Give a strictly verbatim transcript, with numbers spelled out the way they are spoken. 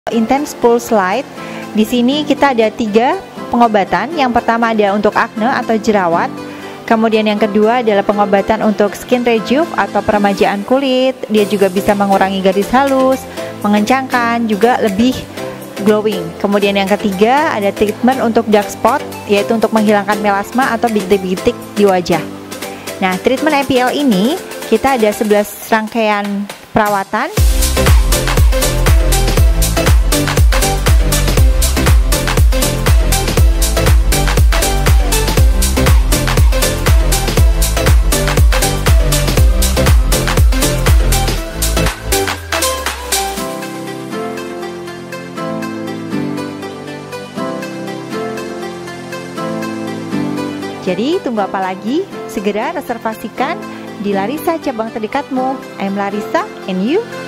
Intense Pulse Light. Di sini kita ada tiga pengobatan. Yang pertama ada untuk akne atau jerawat. Kemudian yang kedua adalah pengobatan untuk skin rejuve atau peremajaan kulit. Dia juga bisa mengurangi garis halus, mengencangkan, juga lebih glowing. Kemudian yang ketiga ada treatment untuk dark spot, yaitu untuk menghilangkan melasma atau bintik-bintik di wajah. Nah, treatment E P L ini kita ada sebelas rangkaian perawatan. Jadi tunggu apa lagi? Segera reservasikan di Larissa cabang terdekatmu. I'm Larissa and you?